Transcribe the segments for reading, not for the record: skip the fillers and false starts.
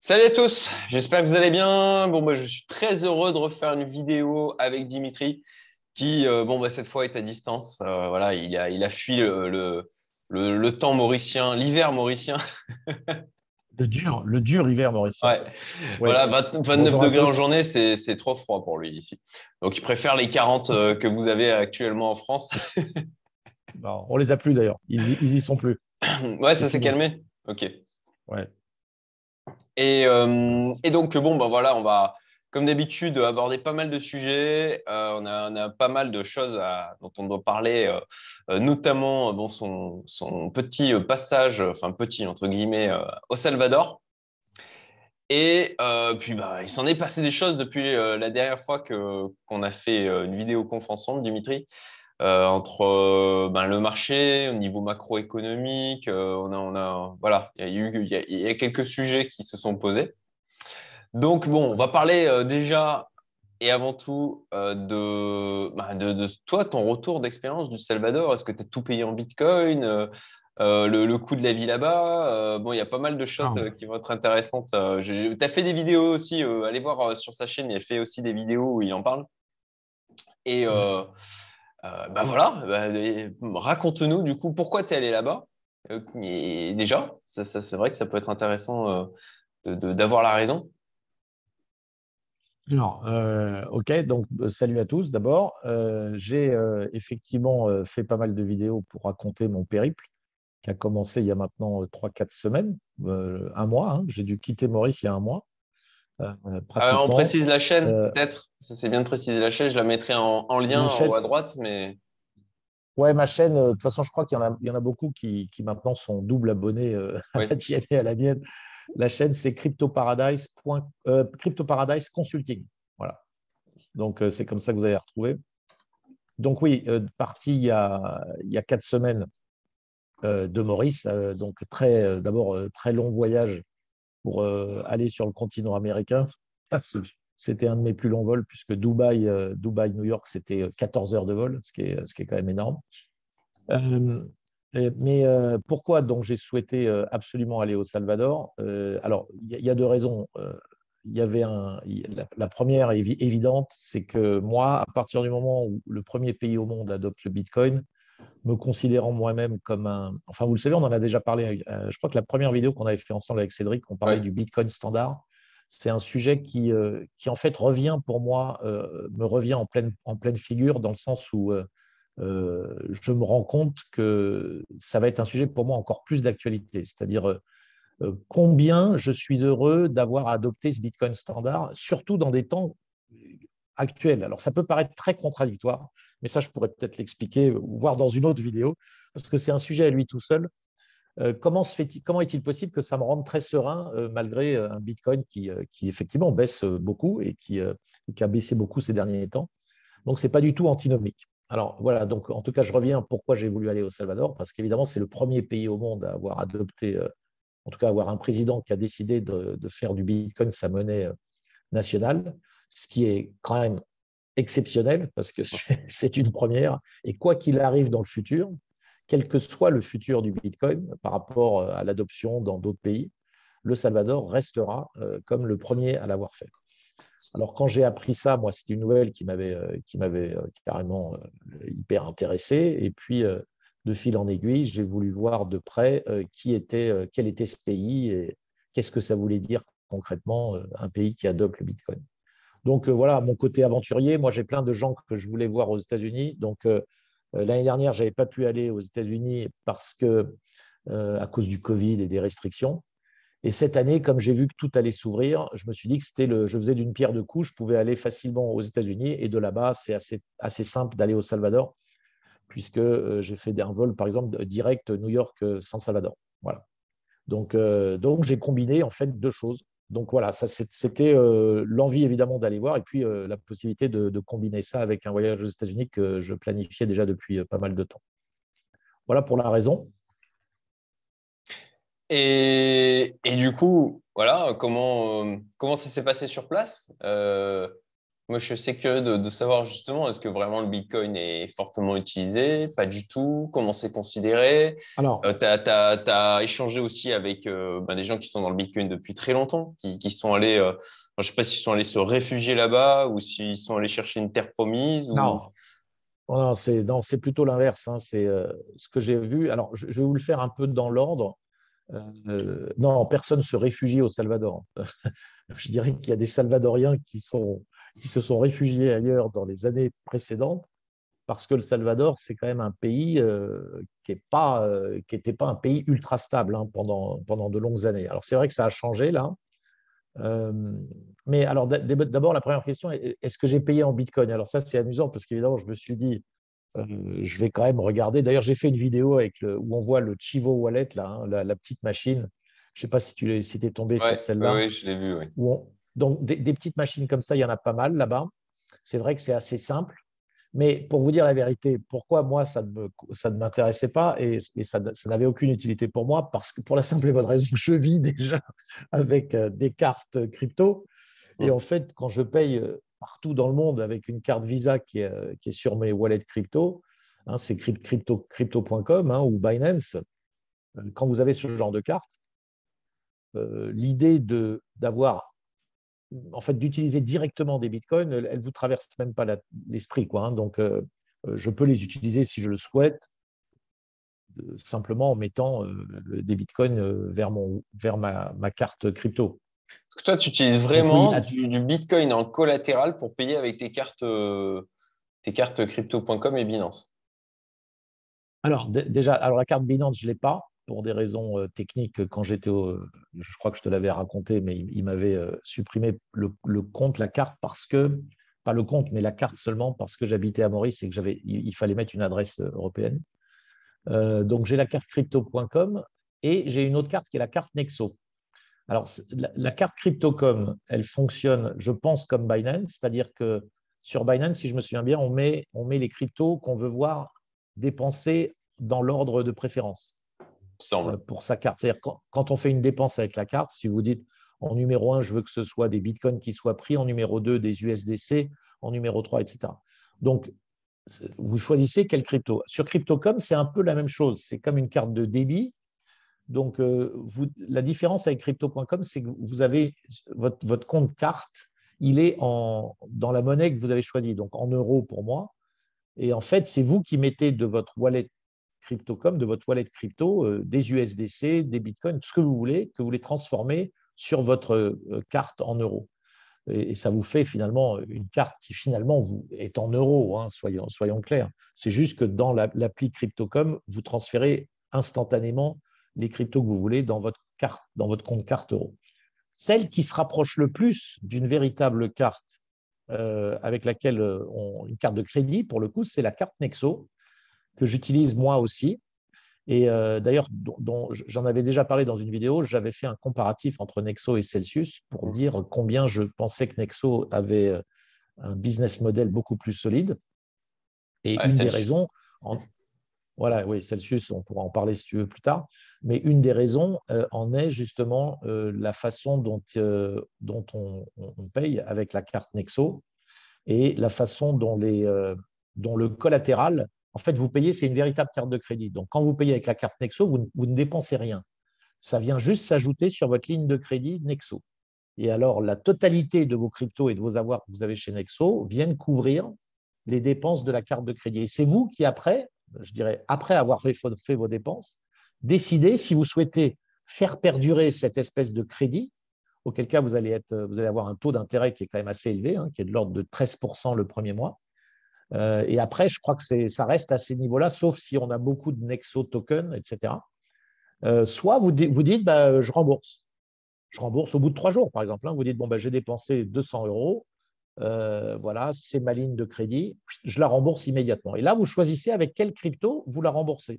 Salut à tous, j'espère que vous allez bien. Je suis très heureux de refaire une vidéo avec Dimitri qui, cette fois, est à distance. Voilà, il a fui le temps mauricien, l'hiver mauricien. Le dur hiver mauricien. Ouais. Oui. Voilà, 29 Bonjour à degrés en tous. journée, c'est trop froid pour lui ici. Donc, il préfère les 40 que vous avez actuellement en France. Non, on les a plus d'ailleurs. Ils y sont plus. Ouais, C'est ça s'est fini. calmé. Ok. Ouais. Et donc, on va, comme d'habitude, aborder pas mal de sujets. On a pas mal de choses dont on doit parler, notamment son petit passage, enfin petit entre guillemets, au Salvador. Et puis, il s'en est passé des choses depuis la dernière fois qu'on a fait une vidéoconf ensemble, Dimitri, entre le marché, au niveau macroéconomique. Voilà, il y a quelques sujets qui se sont posés. Donc, on va parler déjà et avant tout de toi, ton retour d'expérience du Salvador. Est-ce que tu as tout payé en Bitcoin, le coût de la vie là-bas? Il y a pas mal de choses Ah, qui vont être intéressantes. Tu as fait des vidéos aussi. Allez voir sur sa chaîne, il a fait aussi des vidéos où il en parle. Et ouais. raconte-nous du coup pourquoi tu es allé là-bas. Et déjà, c'est vrai que ça peut être intéressant d'avoir la raison. Alors, OK, donc salut à tous d'abord. J'ai effectivement fait pas mal de vidéos pour raconter mon périple qui a commencé il y a maintenant 3-4 semaines, un mois, hein. J'ai dû quitter Maurice il y a un mois, On pratiquement. précise la chaîne, Euh, peut-être. Ça, c'est bien de préciser la chaîne. Je la mettrai en lien la en haut chaîne, à droite, mais ouais, ma chaîne, de toute façon, je crois qu'il y en a beaucoup qui maintenant sont double abonnés à oui. la tienne et à la mienne. La chaîne, c'est Crypto Paradise Consulting. Voilà. Donc, c'est comme ça que vous allez retrouver. Donc, oui, parti il y a 4 semaines de Maurice. Donc, d'abord, très long voyage pour aller sur le continent américain. C'était un de mes plus longs vols, puisque Dubaï, New York, c'était 14 heures de vol, ce qui est quand même énorme. Euh, mais pourquoi donc j'ai souhaité absolument aller au Salvador? Alors, il y a deux raisons. Il y avait la première évidente, c'est que moi, à partir du moment où le premier pays au monde adopte le Bitcoin, me considérant moi-même comme un... Enfin, vous le savez, on en a déjà parlé. Je crois que la première vidéo qu'on avait fait ensemble avec Cédric, on parlait Ouais. du Bitcoin standard. C'est un sujet qui en fait revient pour moi, me revient en pleine figure, dans le sens où je me rends compte que ça va être un sujet pour moi encore plus d'actualité. C'est-à-dire combien je suis heureux d'avoir adopté ce Bitcoin standard, surtout dans des temps actuels. Alors, ça peut paraître très contradictoire, mais ça, je pourrais peut-être l'expliquer, voire dans une autre vidéo, parce que c'est un sujet à lui tout seul. Comment est-il possible que ça me rende très serein malgré un Bitcoin qui effectivement baisse beaucoup et qui a baissé beaucoup ces derniers temps. Donc, ce n'est pas du tout antinomique. Alors voilà, donc en tout cas, je reviens pourquoi j'ai voulu aller au Salvador, parce qu'évidemment, c'est le premier pays au monde à avoir adopté, en tout cas, avoir un président qui a décidé de faire du Bitcoin sa monnaie nationale, ce qui est quand même exceptionnel, parce que c'est une première. Et quoi qu'il arrive dans le futur, quel que soit le futur du Bitcoin par rapport à l'adoption dans d'autres pays, le Salvador restera comme le premier à l'avoir fait. Alors, quand j'ai appris ça, moi, c'était une nouvelle qui m'avait carrément hyper intéressé. Et puis, de fil en aiguille, j'ai voulu voir de près quel était ce pays et qu'est-ce que ça voulait dire concrètement, un pays qui adopte le Bitcoin. Donc, voilà, mon côté aventurier, moi, j'ai plein de gens que je voulais voir aux États-Unis. Donc, l'année dernière, je n'avais pas pu aller aux États-Unis parce que, à cause du Covid et des restrictions. Et cette année, comme j'ai vu que tout allait s'ouvrir, je me suis dit que je faisais d'une pierre deux coups. Je pouvais aller facilement aux États-Unis et de là-bas, c'est assez simple d'aller au Salvador, puisque j'ai fait un vol, par exemple, direct New York-San Salvador. Voilà. Donc, j'ai combiné en fait deux choses. Donc voilà, ça, c'était l'envie évidemment d'aller voir et puis la possibilité de combiner ça avec un voyage aux États-Unis que je planifiais déjà depuis pas mal de temps. Voilà pour la raison. Et du coup, voilà, comment ça s'est passé sur place? Moi, je sais que de savoir justement, est-ce que vraiment le Bitcoin est fortement utilisé? Pas du tout. Comment c'est considéré? Alors, Tu as échangé aussi avec des gens qui sont dans le Bitcoin depuis très longtemps, qui sont allés, je ne sais pas s'ils sont allés se réfugier là-bas ou s'ils sont allés chercher une terre promise ou… non, non, c'est plutôt l'inverse, hein. C'est ce que j'ai vu. Alors, je vais vous le faire un peu dans l'ordre. Non, personne ne se réfugie au Salvador. Je dirais qu'il y a des Salvadoriens qui se sont réfugiés ailleurs dans les années précédentes parce que le Salvador, c'est quand même un pays qui n'était pas un pays ultra stable, hein, pendant de longues années. Alors, c'est vrai que ça a changé là. Euh, mais alors, d'abord, la première question, est-ce que j'ai payé en Bitcoin? Alors ça, c'est amusant parce qu'évidemment, je me suis dit, je vais quand même regarder. D'ailleurs, j'ai fait une vidéo où on voit le Chivo Wallet, là, hein, la petite machine. Je ne sais pas si tu es tombé sur Ouais, celle-là. ouais, je l'ai vu, oui. Donc, des petites machines comme ça, il y en a pas mal là-bas. C'est vrai que c'est assez simple. Mais pour vous dire la vérité, pourquoi moi, ça ne m'intéressait pas et ça n'avait aucune utilité pour moi? Parce que pour la simple et bonne raison que je vis déjà avec des cartes crypto. Et en fait, quand je paye partout dans le monde avec une carte Visa qui est sur mes wallets crypto, hein, c'est crypto.com, hein, ou Binance, quand vous avez ce genre de carte, l'idée d'avoir, en fait, d'utiliser directement des bitcoins, elle ne vous traverse même pas l'esprit, quoi, hein. Donc, je peux les utiliser si je le souhaite, simplement en mettant des bitcoins vers ma carte crypto. Est-ce que toi, tu utilises Donc oui, vraiment du Bitcoin en collatéral pour payer avec tes cartes crypto.com et Binance? alors déjà, alors la carte Binance, je ne l'ai pas pour des raisons techniques. Je crois que je te l'avais raconté, mais il m'avait supprimé le compte, la carte, parce que, pas le compte, mais la carte seulement parce que j'habitais à Maurice et que il fallait mettre une adresse européenne. Donc j'ai la carte crypto.com et j'ai une autre carte qui est la carte Nexo. Alors la carte crypto.com, elle fonctionne, je pense, comme Binance, c'est-à-dire que sur Binance, si je me souviens bien, on met les cryptos qu'on veut voir dépensés dans l'ordre de préférence Il me semble. pour sa carte. C'est-à-dire quand on fait une dépense avec la carte, si vous dites en numéro 1, je veux que ce soit des bitcoins qui soient pris, en numéro 2, des USDC, en numéro 3, etc. Donc, vous choisissez quel crypto. Sur Crypto.com, c'est un peu la même chose. C'est comme une carte de débit. Donc, la différence avec Crypto.com, c'est que vous avez votre compte carte, il est dans la monnaie que vous avez choisie, donc en euros pour moi. Et en fait, c'est vous qui mettez de votre wallet Crypto.com, de votre wallet crypto, des USDC, des bitcoins, tout ce que vous voulez, que vous les transformez sur votre carte en euros. Et ça vous fait finalement une carte qui finalement est en euros, hein, soyons clairs. C'est juste que dans l'appli Crypto.com, vous transférez instantanément les cryptos que vous voulez dans votre carte, dans votre compte carte euro. Celle qui se rapproche le plus d'une véritable carte avec laquelle une carte de crédit, pour le coup, c'est la carte Nexo, que j'utilise moi aussi. Et d'ailleurs, dont j'en avais déjà parlé dans une vidéo, j'avais fait un comparatif entre Nexo et Celsius pour dire combien je pensais que Nexo avait un business model beaucoup plus solide. Et Ouais, une des celle-ci. raisons, voilà, oui, Celsius, on pourra en parler si tu veux plus tard, mais une des raisons en est justement la façon dont on paye avec la carte Nexo et la façon dont le collatéral, en fait, vous payez, c'est une véritable carte de crédit. Donc, quand vous payez avec la carte Nexo, vous ne dépensez rien. Ça vient juste s'ajouter sur votre ligne de crédit Nexo. Et alors, la totalité de vos cryptos et de vos avoirs que vous avez chez Nexo viennent couvrir les dépenses de la carte de crédit. Et c'est vous qui, après, je dirais, après avoir fait vos dépenses, décidez si vous souhaitez faire perdurer cette espèce de crédit, auquel cas vous allez avoir un taux d'intérêt qui est quand même assez élevé, hein, qui est de l'ordre de 13% le premier mois. Et après, je crois que ça reste à ces niveaux-là, sauf si on a beaucoup de Nexo tokens, etc. Soit vous dites, bah, je rembourse. Je rembourse au bout de 3 jours, par exemple, hein. Vous dites, bon, bah, j'ai dépensé 200 euros, voilà, c'est ma ligne de crédit, je la rembourse immédiatement. Et là, vous choisissez avec quelle crypto vous la remboursez.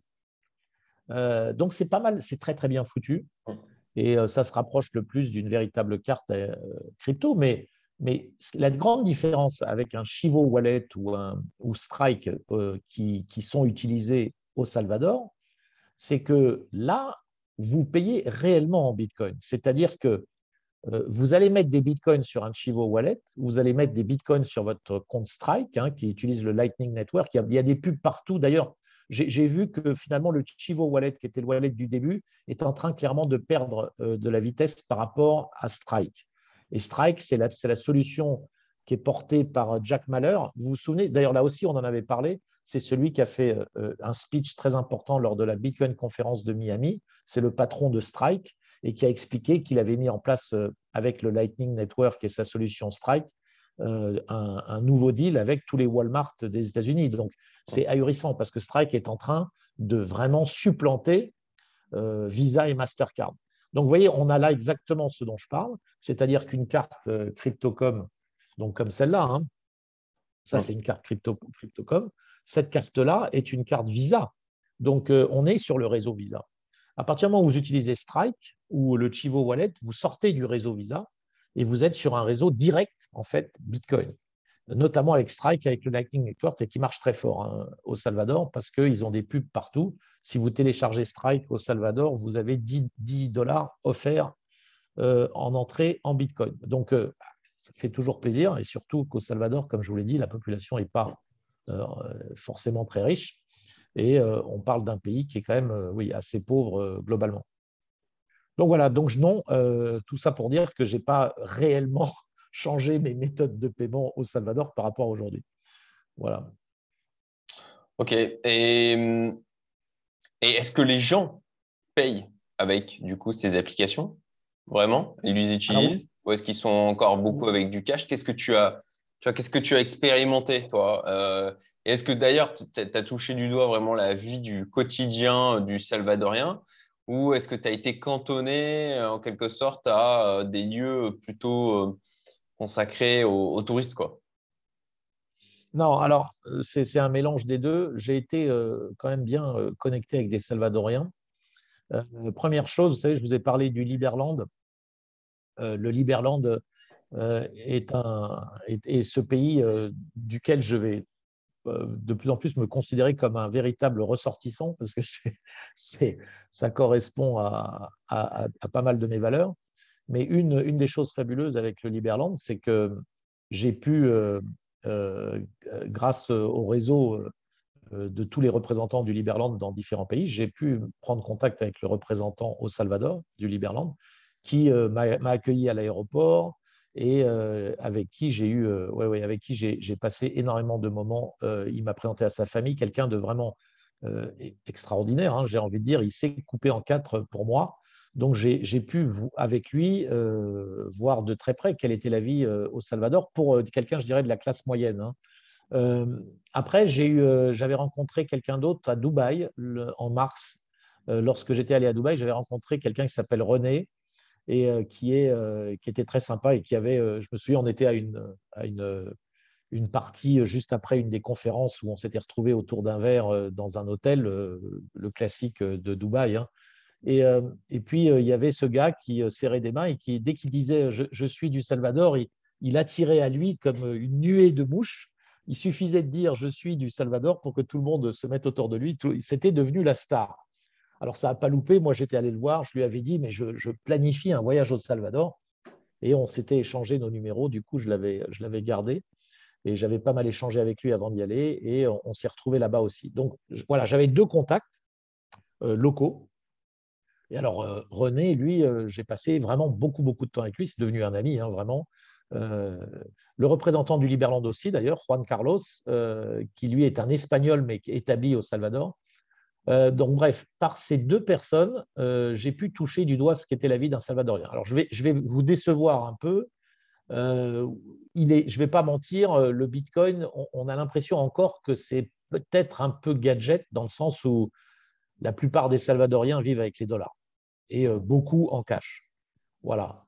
Donc, c'est pas mal, c'est très, très bien foutu. Et ça se rapproche le plus d'une véritable carte crypto. Mais la grande différence avec un Chivo Wallet ou Strike qui sont utilisés au Salvador, c'est que là, vous payez réellement en Bitcoin. C'est-à-dire que Vous allez mettre des bitcoins sur un Chivo Wallet, vous allez mettre des bitcoins sur votre compte Strike, qui utilise le Lightning Network. Il y a des pubs partout. D'ailleurs, j'ai vu que finalement, le Chivo Wallet, qui était le wallet du début, est en train clairement de perdre de la vitesse par rapport à Strike. Et Strike, c'est la solution qui est portée par Jack Mallers. Vous vous souvenez, d'ailleurs, là aussi, on en avait parlé. C'est celui qui a fait un speech très important lors de la Bitcoin conférence de Miami. C'est le patron de Strike et qui a expliqué qu'il avait mis en place, avec le Lightning Network et sa solution Strike, un nouveau deal avec tous les Walmart des États-Unis. Donc, c'est ahurissant parce que Strike est en train de vraiment supplanter Visa et Mastercard. Donc, vous voyez, on a là exactement ce dont je parle, c'est-à-dire qu'une carte Cryptocom, donc comme celle-là, ça c'est une carte Cryptocom, cette carte-là est une carte Visa. Donc, on est sur le réseau Visa. À partir du moment où vous utilisez Strike ou le Chivo Wallet, vous sortez du réseau Visa et vous êtes sur un réseau direct, en fait, Bitcoin. Notamment avec Strike, avec le Lightning Network, et qui marche très fort au Salvador parce qu'ils ont des pubs partout. Si vous téléchargez Strike au Salvador, vous avez 10 $ offerts en entrée en Bitcoin. Donc, ça fait toujours plaisir, et surtout qu'au Salvador, comme je vous l'ai dit, la population n'est pas forcément très riche. Et on parle d'un pays qui est quand même oui, assez pauvre globalement. Donc voilà, donc non, tout ça pour dire que je n'ai pas réellement changé mes méthodes de paiement au Salvador par rapport à aujourd'hui. Voilà. Ok. Et est-ce que les gens payent avec du coup ces applications? Vraiment? Ils les Alors, utilisent? Ou est-ce qu'ils sont encore beaucoup avec du cash? Qu'est-ce que tu as expérimenté, toi? Et est-ce que d'ailleurs, tu as touché du doigt vraiment la vie du quotidien du Salvadorien? Ou est-ce que tu as été cantonné en quelque sorte à des lieux plutôt consacrés aux touristes, quoi? non, alors c'est un mélange des deux. J'ai été quand même bien connecté avec des Salvadoriens. Première chose, vous savez, je vous ai parlé du Liberland. Le Liberland est ce pays duquel je vais de plus en plus me considérer comme un véritable ressortissant parce que ça correspond à pas mal de mes valeurs. Mais une des choses fabuleuses avec le Liberland, c'est que j'ai pu, grâce au réseau de tous les représentants du Liberland dans différents pays, j'ai pu prendre contact avec le représentant au Salvador du Liberland qui m'a accueilli à l'aéroport et avec qui avec qui j'ai passé énormément de moments. Il m'a présenté à sa famille, quelqu'un de vraiment extraordinaire, j'ai envie de dire. Il s'est coupé en quatre pour moi. Donc, j'ai pu, avec lui, voir de très près quelle était la vie au Salvador pour quelqu'un, je dirais, de la classe moyenne. Après, j'avais rencontré quelqu'un d'autre à Dubaï en mars. Lorsque j'étais allé à Dubaï, j'avais rencontré quelqu'un qui s'appelle René et qui était très sympa et qui avait, je me souviens, on était à une partie juste après une des conférences où on s'était retrouvés autour d'un verre dans un hôtel, le classique de Dubaï. Et puis, il y avait ce gars qui serrait des mains et qui, dès qu'il disait je suis du Salvador, il attirait à lui comme une nuée de mouches. Il suffisait de dire je suis du Salvador pour que tout le monde se mette autour de lui. C'était devenu la star. Alors, ça n'a pas loupé. Moi, j'étais allé le voir. Je lui avais dit, mais je planifie un voyage au Salvador. Et on s'était échangé nos numéros. Du coup, je l'avais gardé. Et j'avais pas mal échangé avec lui avant d'y aller. Et on s'est retrouvés là-bas aussi. Donc, voilà, j'avais deux contacts locaux. Et alors, René, lui, j'ai passé vraiment beaucoup, beaucoup de temps avec lui. C'est devenu un ami, vraiment. Euh, le représentant du Liberland aussi, d'ailleurs, Juan Carlos, qui lui est un Espagnol, mais qui est établi au Salvador. Donc, bref, par ces deux personnes, j'ai pu toucher du doigt ce qu'était la vie d'un Salvadorien. Alors, je vais vous décevoir un peu. Je ne vais pas mentir, le Bitcoin, on a l'impression encore que c'est peut-être un peu gadget dans le sens où la plupart des Salvadoriens vivent avec les dollars et beaucoup en cash. Voilà.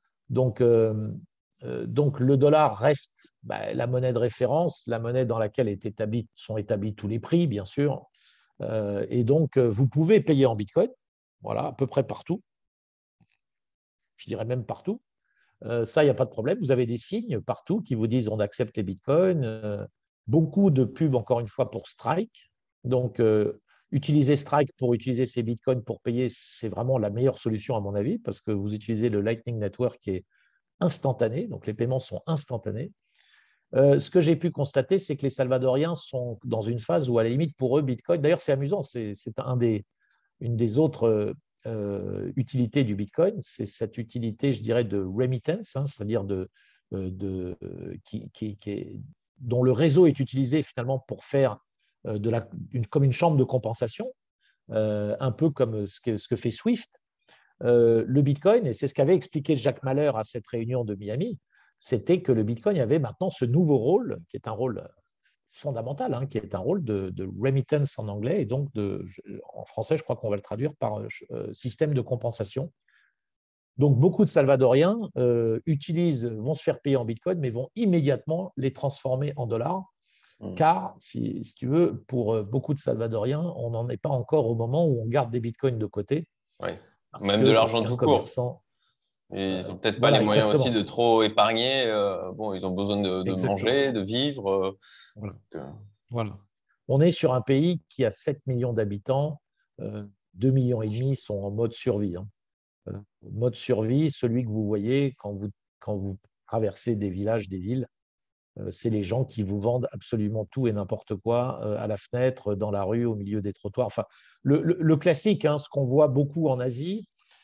Donc le dollar reste la monnaie de référence, la monnaie dans laquelle sont établis tous les prix, bien sûr. Et donc, vous pouvez payer en Bitcoin, voilà, à peu près partout. Je dirais même partout. Ça, il n'y a pas de problème. Vous avez des signes partout qui vous disent on accepte les bitcoins. Beaucoup de pubs, encore une fois, pour Strike. Donc, utiliser Strike pour utiliser ces bitcoins pour payer, c'est vraiment la meilleure solution à mon avis parce que vous utilisez le Lightning Network qui est instantané, donc les paiements sont instantanés. Ce que j'ai pu constater, c'est que les Salvadoriens sont dans une phase où, à la limite, pour eux, Bitcoin, d'ailleurs, c'est amusant, c'est une des autres utilités du Bitcoin, c'est cette utilité, je dirais, de remittance, hein, c'est-à-dire dont le réseau est utilisé finalement pour faire comme une chambre de compensation, un peu comme ce que fait Swift. Le Bitcoin, et c'est ce qu'avait expliqué Jacques Malleur à cette réunion de Miami, c'était que le Bitcoin avait maintenant ce nouveau rôle, qui est un rôle fondamental, hein, qui est un rôle de remittance en anglais, et donc en français, je crois qu'on va le traduire par système de compensation. Donc, beaucoup de Salvadoriens vont se faire payer en Bitcoin, mais vont immédiatement les transformer en dollars, car, si tu veux, pour beaucoup de Salvadoriens, on n'en est pas encore au moment où on garde des Bitcoins de côté. Oui. Même de l'argent tout court. Commerçant, ils n'ont peut-être pas voilà, les moyens exactement. aussi de trop épargner. Bon, ils ont besoin de manger, de vivre. Voilà. Voilà. On est sur un pays qui a 7 millions d'habitants. 2,5 millions sont en mode survie. Hein. Mode survie, celui que vous voyez quand vous traversez des villages, des villes, c'est les gens qui vous vendent absolument tout et n'importe quoi à la fenêtre, dans la rue, au milieu des trottoirs. Enfin, le classique, hein, ce qu'on voit beaucoup en Asie,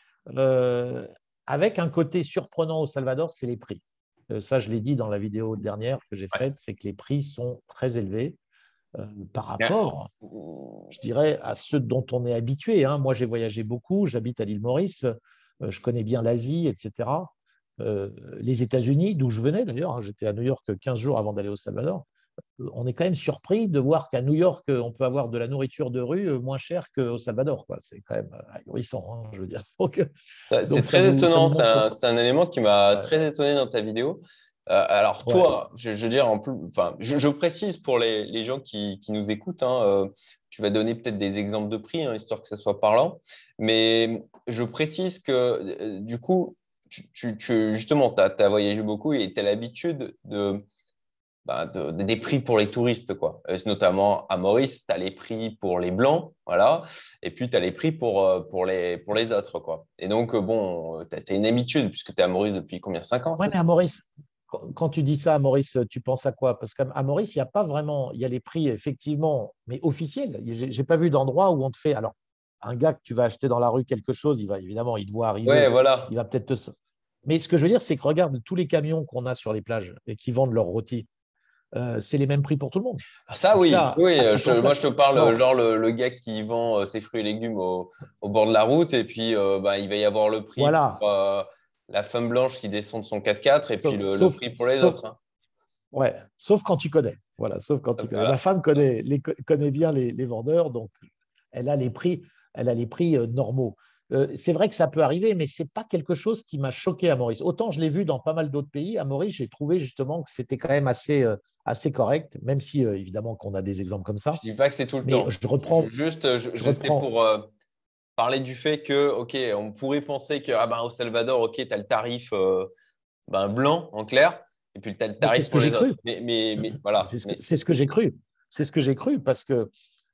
avec un côté surprenant au Salvador, c'est les prix. Ça, je l'ai dit dans la vidéo dernière que j'ai faite, c'est que les prix sont très élevés par rapport, je dirais, à ceux dont on est habitué. Hein. Moi, j'ai voyagé beaucoup, j'habite à l'île Maurice, je connais bien l'Asie, etc. Les États-Unis, d'où je venais d'ailleurs, hein, j'étais à New York 15 jours avant d'aller au Salvador. On est quand même surpris de voir qu'à New York, on peut avoir de la nourriture de rue moins chère qu'au Salvador. C'est quand même ahurissant, hein, je veux dire. C'est très étonnant, c'est un élément qui m'a Ouais. très étonné dans ta vidéo. Alors toi, je veux dire, je précise pour les gens qui nous écoutent, hein, tu vas donner peut-être des exemples de prix, hein, histoire que ça soit parlant, mais je précise que du coup, justement, tu as voyagé beaucoup et tu as l'habitude des prix pour les touristes, quoi. Notamment à Maurice, tu as les prix pour les Blancs, voilà, et puis tu as les prix pour les autres, quoi. Et donc, bon, tu as une habitude, puisque tu es à Maurice depuis combien? 5 ans, Ouais, c'est mais ça? à Maurice, quand tu dis ça à Maurice, tu penses à quoi? Parce qu'à Maurice, il n'y a pas vraiment, il y a les prix effectivement, mais officiels. Je n'ai pas vu d'endroit où on te fait. Alors, un gars que tu vas acheter dans la rue quelque chose, il va évidemment, il te voit Ouais, arriver, voilà. il va peut-être te. Mais ce que je veux dire, c'est que regarde tous les camions qu'on a sur les plages et qui vendent leurs rôtis. C'est les mêmes prix pour tout le monde. Ah, ça, Donc oui, là, oui. Moi, je te parle, non, genre le gars qui vend ses fruits et légumes au bord de la route, et puis il va y avoir le prix voilà. pour la femme blanche qui descend de son 4x4, et puis Sauf, le sauf, prix pour les sauf, autres, hein. ouais, sauf quand tu connais. Voilà, sauf quand tu connais. Ma Voilà. femme connaît bien les vendeurs, donc elle a les prix, normaux. C'est vrai que ça peut arriver, mais ce n'est pas quelque chose qui m'a choqué à Maurice. Autant je l'ai vu dans pas mal d'autres pays, à Maurice, j'ai trouvé justement que c'était quand même assez correct, même si évidemment qu'on a des exemples comme ça. Je dis pas que c'est tout le Mais temps. je C'était reprends. pour parler du fait que, OK, on pourrait penser que au Salvador, OK, tu as le tarif blanc en clair, et puis tu as le Mais c'est tarif ce que pour j'ai les cru. autres. Mais voilà. C'est ce que j'ai cru. C'est ce que j'ai cru parce que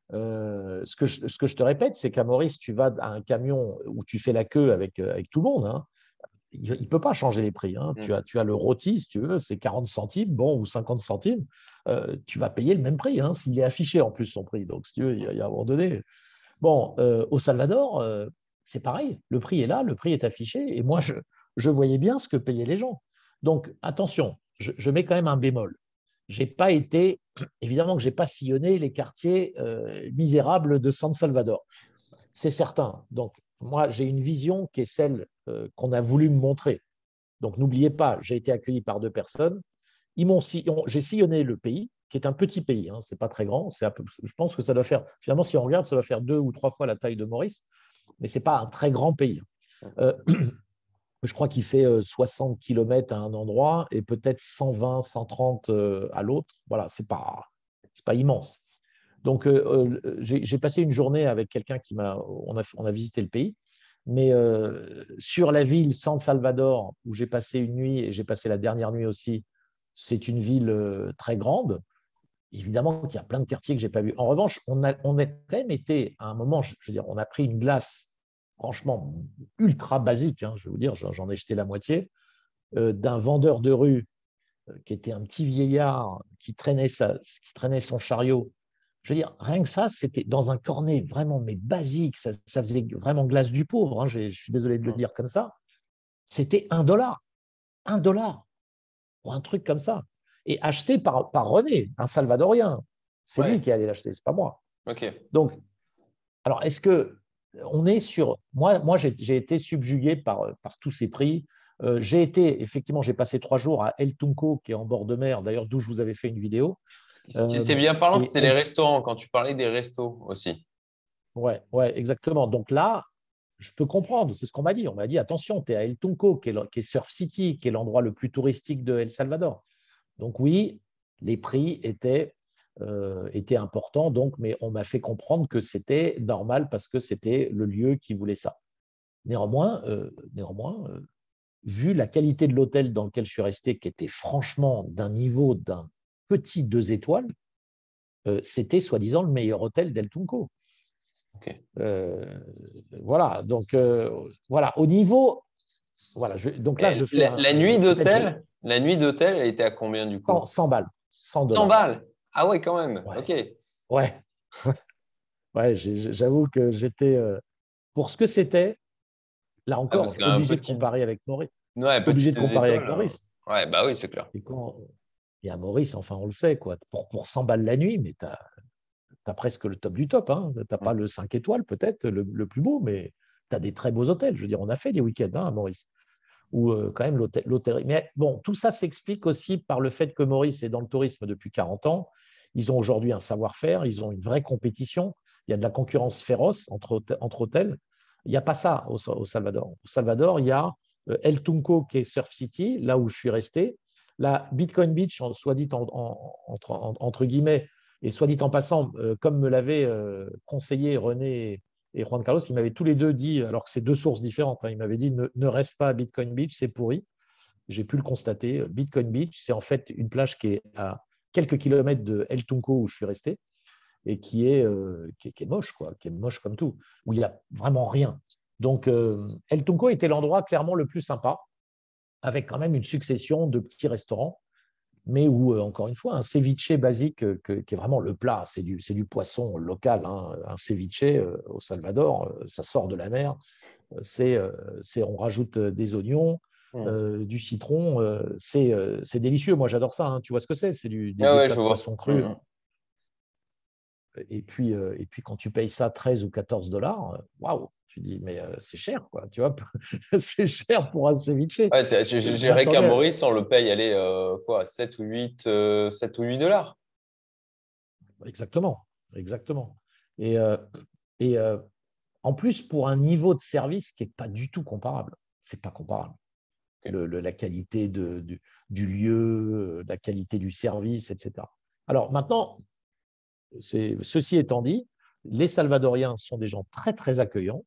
ce que je te répète, c'est qu'à Maurice, tu vas à un camion où tu fais la queue avec tout le monde. Hein. Il ne peut pas changer les prix. Hein. Tu as le rôti, si tu veux, c'est 40 centimes, bon, ou 50 centimes. Tu vas payer le même prix, hein, s'il est affiché en plus son prix. Donc, si tu veux, il y a un moment donné. Bon, au Salvador, c'est pareil. Le prix est là, le prix est affiché. Et moi, je voyais bien ce que payaient les gens. Donc, attention, je mets quand même un bémol. J'ai pas été, évidemment que je n'ai pas sillonné les quartiers misérables de San Salvador. C'est certain. Donc, moi, j'ai une vision qui est celle qu'on a voulu me montrer. Donc, n'oubliez pas, j'ai été accueilli par 2 personnes. J'ai sillonné le pays, qui est un petit pays, hein, c'est pas très grand. Je pense que ça doit faire, finalement, si on regarde, ça doit faire 2 ou 3 fois la taille de Maurice, mais c'est pas un très grand pays. Euh, je crois qu'il fait 60 km à un endroit et peut-être 120, 130 à l'autre. Voilà, c'est pas immense. Donc, j'ai passé une journée avec quelqu'un on a visité le pays. Mais sur la ville San Salvador, où j'ai passé une nuit et j'ai passé la dernière nuit aussi, c'est une ville très grande. Évidemment qu'il y a plein de quartiers que je n'ai pas vus. En revanche, on a quand même été à un moment, je veux dire, on a pris une glace franchement ultra basique. Hein, je vais vous dire, j'en ai jeté la moitié. d'un vendeur de rue qui était un petit vieillard qui traînait son chariot. Je veux dire, rien que ça, c'était dans un cornet vraiment mais basique, ça faisait vraiment glace du pauvre, hein, je suis désolé de le dire comme ça. C'était $1. $1 pour un truc comme ça. Et acheté par René, un Salvadorien. C'est lui Ouais. qui allait l'acheter, c'est pas moi. Ok. Donc, alors, est-ce que on est sur. Moi j'ai été subjugué par tous ces prix. J'ai été, effectivement, j'ai passé 3 jours à El Tunco, qui est en bord de mer, d'ailleurs, d'où je vous avais fait une vidéo. Ce qui Euh, était bien parlant, et c'était les restaurants, quand tu parlais des restos aussi. ouais, ouais, exactement. Donc là, je peux comprendre, c'est ce qu'on m'a dit. On m'a dit, attention, tu es à El Tunco, qui est Surf City, qui est l'endroit le plus touristique de El Salvador. Donc oui, les prix étaient importants, donc, mais on m'a fait comprendre que c'était normal parce que c'était le lieu qui voulait ça. Néanmoins, vu la qualité de l'hôtel dans lequel je suis resté, qui était franchement d'un niveau d'un petit 2 étoiles, c'était soi-disant le meilleur hôtel d'El Tunco. Ok. Euh, voilà, donc voilà, au niveau, voilà, donc là, Et je fais peut-être la nuit d'hôtel, elle était à combien du coup? 100 balles, 100 100 dollars. balles. Ah ouais, quand même. Ouais, Ok. ouais, ouais, j'avoue que j'étais, pour ce que c'était, là Ah, parce encore, qu'un obligé de petit, comparer avec Maurice. ouais, Obligé petite de comparer avec étoile. Maurice. Ouais, bah oui, c'est clair. Et quand il y a Maurice, enfin, on le sait, quoi, pour 100 balles la nuit, mais tu as presque le top du top. Hein. Tu n'as pas le 5 étoiles, peut-être, le plus beau, mais tu as des très beaux hôtels. Je veux dire, on a fait des week-ends hein, à Maurice, où quand même l'hôtel. Mais bon, tout ça s'explique aussi par le fait que Maurice est dans le tourisme depuis 40 ans. Ils ont aujourd'hui un savoir-faire, ils ont une vraie compétition. Il y a de la concurrence féroce entre hôtels. Il n'y a pas ça au Salvador. Au Salvador, il y a El Tunco, qui est Surf City, là où je suis resté. La Bitcoin Beach, soit dit entre guillemets, et soit dit en passant, comme me l'avaient conseillé René et Juan Carlos, ils m'avaient tous les deux dit, alors que c'est deux sources différentes, hein, ils m'avaient dit ne reste pas à Bitcoin Beach, c'est pourri. J'ai pu le constater. Bitcoin Beach, c'est en fait une plage qui est à quelques kilomètres de El Tunco où je suis resté et qui est moche, quoi, qui est moche comme tout, où il n'y a vraiment rien. Donc, El Tunco était l'endroit clairement le plus sympa, avec quand même une succession de petits restaurants, mais où, encore une fois, un ceviche basique, qui est vraiment le plat, c'est du poisson local. Hein. Un ceviche au Salvador, ça sort de la mer, on rajoute des oignons, Hmm. du citron, c'est délicieux. Moi, j'adore ça. Hein. Tu vois ce que c'est? C'est Ah des ouais, tas je de vois. poissons crus. Et puis, quand tu payes ça 13 ou 14 dollars, waouh, tu dis, mais c'est cher, quoi. Tu vois, c'est cher pour un ceviche. Ouais, Je je dirais qu'à m'attendais. Maurice, on le paye, allez, quoi, 7 ou 8 dollars. Exactement, exactement. Et, euh, et en plus, pour un niveau de service qui n'est pas du tout comparable. C'est pas comparable. Ok. La qualité du lieu, la qualité du service, etc. Alors maintenant, ceci étant dit, les Salvadoriens sont des gens très, très accueillants.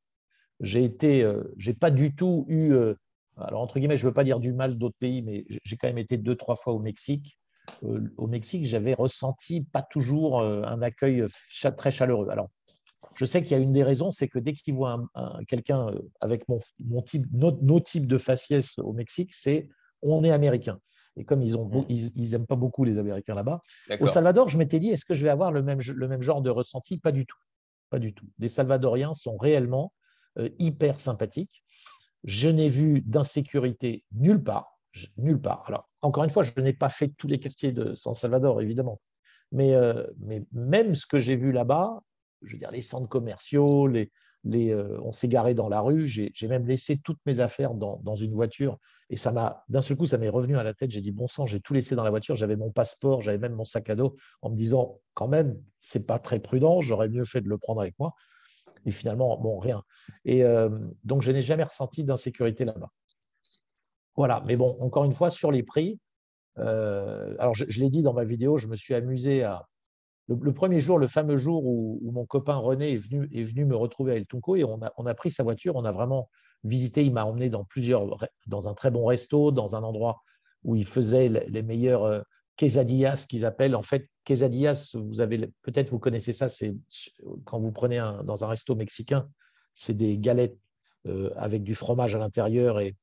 J'ai pas du tout eu, alors entre guillemets, je veux pas dire du mal d'autres pays, mais j'ai quand même été 2, 3 fois au Mexique. Au Mexique, j'avais ressenti pas toujours un accueil très chaleureux. Alors, je sais qu'il y a une des raisons, c'est que dès qu'ils voient quelqu'un avec nos types de faciès au Mexique, c'est on est américain. Et comme Hmm. ils aiment pas beaucoup les Américains là-bas. Au D'accord. Salvador, je m'étais dit, est-ce que je vais avoir le même genre de ressenti? Pas du tout. Pas du tout. Les Salvadoriens sont réellement hyper sympathiques. Je n'ai vu d'insécurité nulle part. Nulle part. Alors, encore une fois, je n'ai pas fait tous les quartiers de San Salvador, évidemment. Mais même ce que j'ai vu là-bas, je veux dire, les centres commerciaux, on s'est garé dans la rue, j'ai même laissé toutes mes affaires dans une voiture. Et d'un seul coup, ça m'est revenu à la tête. J'ai dit, bon sang, j'ai tout laissé dans la voiture. J'avais mon passeport, j'avais même mon sac à dos, en me disant, quand même, c'est pas très prudent, j'aurais mieux fait de le prendre avec moi. Et finalement, bon, rien. Et donc, je n'ai jamais ressenti d'insécurité là-bas. Voilà. Mais bon, encore une fois, sur les prix, alors je l'ai dit dans ma vidéo, je me suis amusé à. Le premier jour, le fameux jour où mon copain René est venu me retrouver à El Tunco et on a pris sa voiture, on a vraiment visité, il m'a emmené dans un très bon resto, dans un endroit où il faisait les meilleurs quesadillas qu'ils appellent. En fait, quesadillas, peut-être vous connaissez ça, c'est quand vous prenez dans un resto mexicain, c'est des galettes avec du fromage à l'intérieur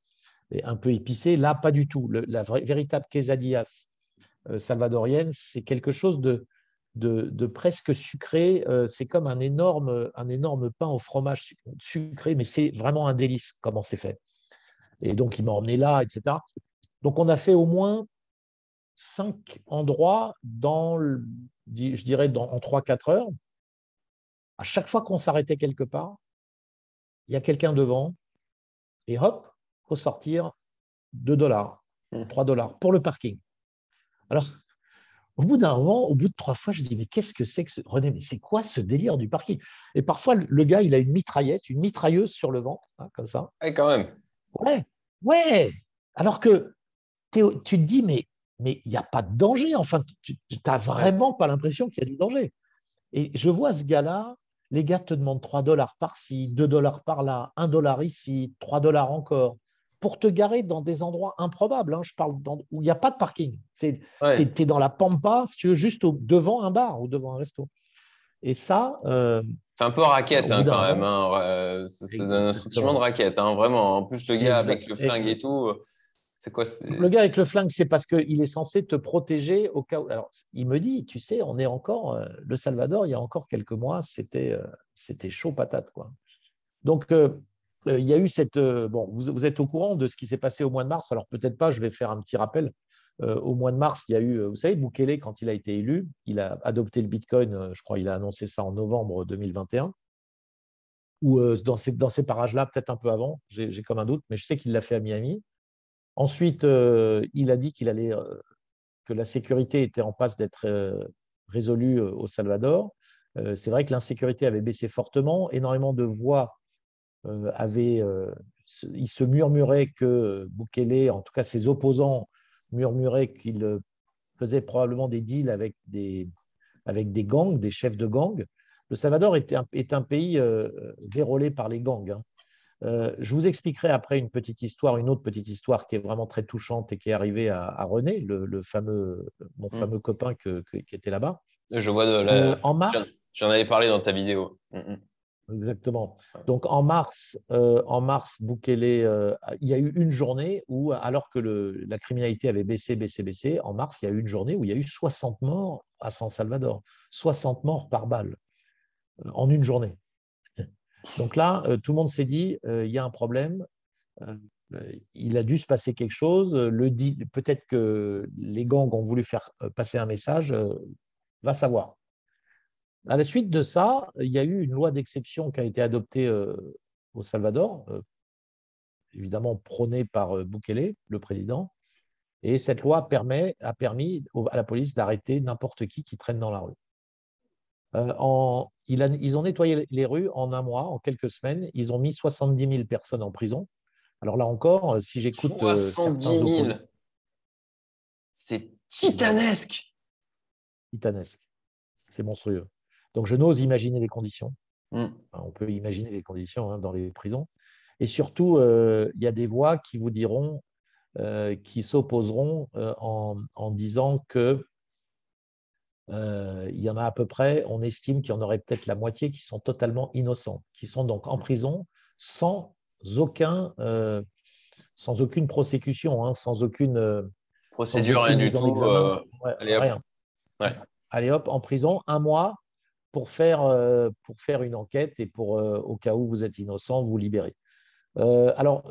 et un peu épicée. Là, pas du tout. La véritable quesadillas salvadorienne, c'est quelque chose de presque sucré. C'est comme un énorme pain au fromage sucré, mais c'est vraiment un délice comment c'est fait. Et donc, il m'a emmené là, etc. Donc, on a fait au moins 5 endroits je dirais, en 3-4 heures. À chaque fois qu'on s'arrêtait quelque part, il y a quelqu'un devant et hop, il faut sortir 2 dollars, 3 dollars pour le parking. Alors, au bout d'un moment, au bout de 3 fois, je dis, mais qu'est-ce que c'est que René, mais c'est quoi ce délire du parking? Et parfois, le gars, il a une mitraillette, une mitrailleuse sur le ventre, hein, comme ça. Ouais, quand même. Ouais, ouais. Alors que tu te dis, mais il n'y a pas de danger. Enfin, tu n'as Ouais. vraiment pas l'impression qu'il y a du danger. Et je vois ce gars-là, les gars te demandent 3 dollars par-ci, 2 dollars par-là, 1 dollar ici, 3 dollars encore, pour te garer dans des endroits improbables. Hein. Je parle où il n'y a pas de parking. Tu Ouais. es, dans la pampa, si tu veux, juste devant un bar ou devant un resto. Et ça, C'est un peu raquette au bout hein, d'un quand même. moment, Hein. Ça donne un sentiment de exactement. raquette, hein, vraiment. En plus, le gars avec Exact, le flingue et exact. tout, c'est quoi? Donc, le gars avec le flingue, c'est parce qu'il est censé te protéger au cas où. Alors, il me dit, tu sais, on est encore, le Salvador, il y a encore quelques mois, c'était chaud patate, quoi. Donc, il y a eu cette. Bon, vous êtes au courant de ce qui s'est passé au mois de mars. Alors, peut-être pas, je vais faire un petit rappel. Au mois de mars, il y a eu, vous savez, Bukele, quand il a été élu, il a adopté le Bitcoin, je crois, il a annoncé ça en novembre 2021, ou dans ces parages-là, peut-être un peu avant, j'ai comme un doute, mais je sais qu'il l'a fait à Miami. Ensuite, il a dit que la sécurité était en passe d'être résolue au Salvador. C'est vrai que l'insécurité avait baissé fortement. Énormément de voix il se murmurait que Bukele, en tout cas ses opposants, murmuraient qu'il faisait probablement des deals avec des gangs, des chefs de gangs. Le Salvador est un pays vérolé par les gangs. Hein. Je vous expliquerai après une autre petite histoire qui est vraiment très touchante et qui est arrivée à René, mon Hmm. fameux copain qui était là-bas. Je vois de En mars, J'en avais parlé dans ta vidéo. exactement. Donc en mars, Bukele, il y a eu une journée où, alors que la criminalité avait baissé, baissé, baissé, en mars, il y a eu une journée où il y a eu 60 morts à San Salvador, 60 morts par balle en une journée. Donc là, tout le monde s'est dit, il y a un problème, euh, il a dû se passer quelque chose, peut-être que les gangs ont voulu faire passer un message, va savoir. À la suite de ça, il y a eu une loi d'exception qui a été adoptée au Salvador, évidemment prônée par Bukele, le président. Et cette loi a permis à la police d'arrêter n'importe qui traîne dans la rue. Ils ont nettoyé les rues en un mois, en quelques semaines. Ils ont mis 70 000 personnes en prison. Alors là encore, si j'écoute certains 70 opposants, 000. C'est c'est titanesque. titanesque, c'est monstrueux. Donc je n'ose imaginer les conditions. Hmm. Enfin, on peut imaginer les conditions dans les prisons. Et surtout, il y a des voix qui vous diront, qui s'opposeront en disant que il y en a à peu près, on estime qu'il y en aurait peut-être la moitié qui sont totalement innocents, qui sont donc en prison sans aucun, sans aucune prosécution, hein, sans Procédure, rien aucune du mise en tout. examen, ouais, Allez hop. rien. Ouais. Allez hop, en prison, un mois pour faire une enquête et au cas où vous êtes innocent, vous libérer. Alors,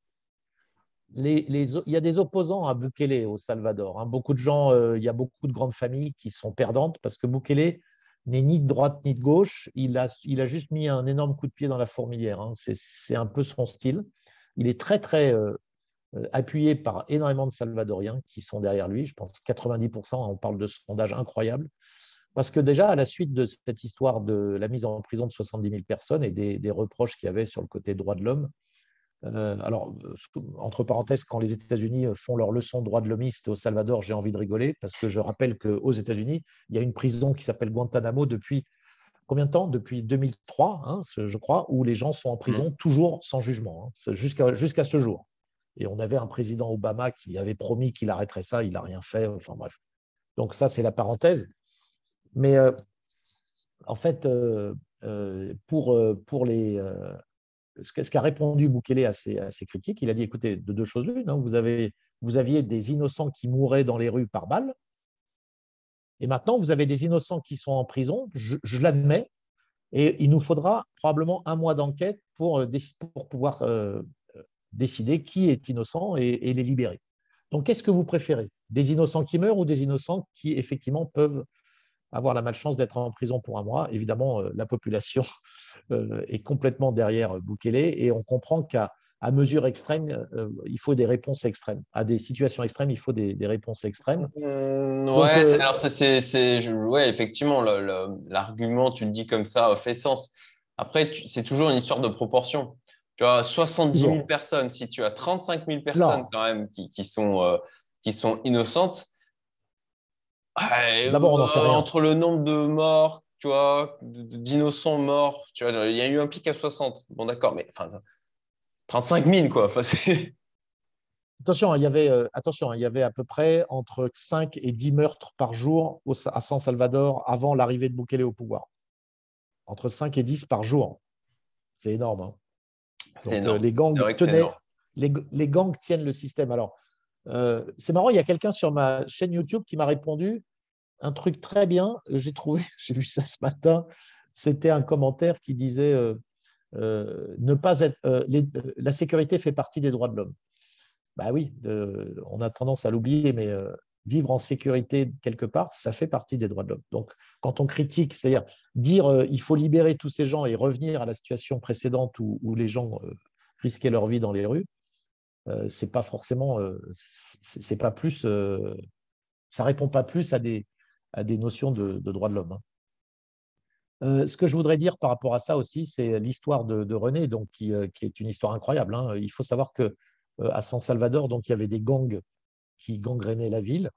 il y a des opposants à Bukele au Salvador. Hein. Beaucoup de gens, il y a beaucoup de grandes familles qui sont perdantes parce que Bukele n'est ni de droite ni de gauche. Il a juste mis un énorme coup de pied dans la fourmilière. Hein. C'est un peu son style. Il est très, très appuyé par énormément de Salvadoriens qui sont derrière lui. Je pense 90%, on parle de sondages incroyables. Parce que déjà, à la suite de cette histoire de la mise en prison de 70 000 personnes et des reproches qu'il y avait sur le côté droit de l'homme, alors, entre parenthèses, quand les États-Unis font leur leçon de droits de l'hommiste au Salvador, j'ai envie de rigoler parce que je rappelle qu'aux États-Unis, il y a une prison qui s'appelle Guantanamo depuis combien de temps? Depuis 2003, hein, je crois, où les gens sont en Hmm. prison toujours sans jugement, hein, jusqu'à ce jour. Et on avait un président Obama qui avait promis qu'il arrêterait ça, il n'a rien fait. Enfin bref. Donc ça, c'est la parenthèse. Mais en fait, pour ce qu'a répondu Bukele à ces critiques, il a dit, écoutez, de deux choses l'une, hein, vous aviez des innocents qui mouraient dans les rues par balles, et maintenant, vous avez des innocents qui sont en prison, je l'admets, et il nous faudra probablement un mois d'enquête pour pouvoir décider qui est innocent et les libérer. Donc, qu'est-ce que vous préférez? Des innocents qui meurent ou des innocents qui, effectivement, peuvent avoir la malchance d'être en prison pour un mois? Évidemment, la population est complètement derrière Bukele et on comprend qu'à mesure extrême, il faut des réponses extrêmes. À des situations extrêmes, il faut des réponses extrêmes. Donc, Ouais, alors ouais, effectivement, l'argument, tu le dis comme ça, fait sens. Après, c'est toujours une histoire de proportion. Tu as 70 000 toujours. personnes, si tu as 35 000 personnes Alors, quand même qui sont innocentes, d'abord, on n'en sait rien. entre le nombre de morts, tu vois, d'innocents morts, tu vois, il y a eu un pic à 60. Bon, d'accord, mais enfin, 35 000, quoi. Enfin, Attention, il y avait à peu près entre 5 et 10 meurtres par jour à San Salvador avant l'arrivée de Bukele au pouvoir. Entre 5 et 10 par jour. C'est énorme, hein. c'est Donc, énorme. C'est vrai que c'est énorme. les gangs tiennent le système. Alors, c'est marrant, il y a quelqu'un sur ma chaîne YouTube qui m'a répondu un truc très bien. J'ai trouvé, j'ai vu ça ce matin. C'était un commentaire qui disait ne pas être, la sécurité fait partie des droits de l'homme. Bah oui, on a tendance à l'oublier, mais vivre en sécurité quelque part, ça fait partie des droits de l'homme. Donc, quand on critique, c'est-à-dire dire il faut libérer tous ces gens et revenir à la situation précédente où les gens risquaient leur vie dans les rues, c'est pas forcément, c'est pas plus, ça répond pas plus à des notions de droits de l'homme, hein. Ce que je voudrais dire par rapport à ça aussi, c'est l'histoire de René, donc, qui est une histoire incroyable, hein. Il faut savoir que à San Salvador, donc, il y avait des gangs qui gangrénaient la ville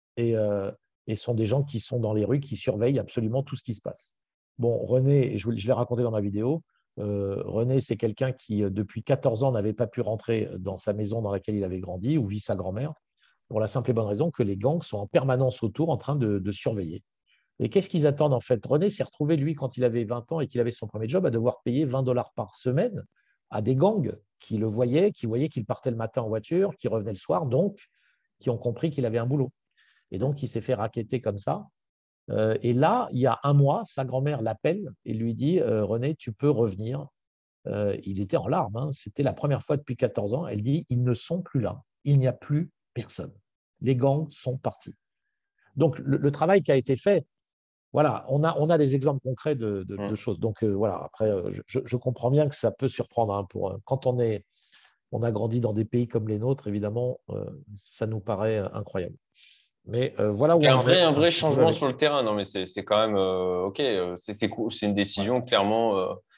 et sont des gens qui sont dans les rues, qui surveillent absolument tout ce qui se passe. Bon, René, je l'ai raconté dans ma vidéo, René, c'est quelqu'un qui, depuis 14 ans, n'avait pas pu rentrer dans sa maison dans laquelle il avait grandi, où vit sa grand-mère, pour la simple et bonne raison que les gangs sont en permanence autour en train de surveiller. Et qu'est-ce qu'ils attendent en fait? René s'est retrouvé, lui, quand il avait 20 ans et qu'il avait son premier job, à devoir payer 20 dollars par semaine à des gangs qui voyaient qu'il partait le matin en voiture, qui revenait le soir, donc qui ont compris qu'il avait un boulot. Et donc, il s'est fait racketter comme ça. Et là, il y a un mois, sa grand-mère l'appelle et lui dit René, tu peux revenir. Il était en larmes, hein. C'était la première fois depuis 14 ans. Elle dit ils ne sont plus là. Il n'y a plus personne. Les gangs sont partis. Donc, le travail qui a été fait, voilà, on a des exemples concrets de choses. Donc, voilà, après, je comprends bien que ça peut surprendre, hein, quand on a grandi dans des pays comme les nôtres, évidemment, ça nous paraît incroyable. Mais voilà où Et on en est un un vrai petit peu changement avec. sur le terrain. Non, mais c'est quand même OK. C'est une Ouais. décision, clairement.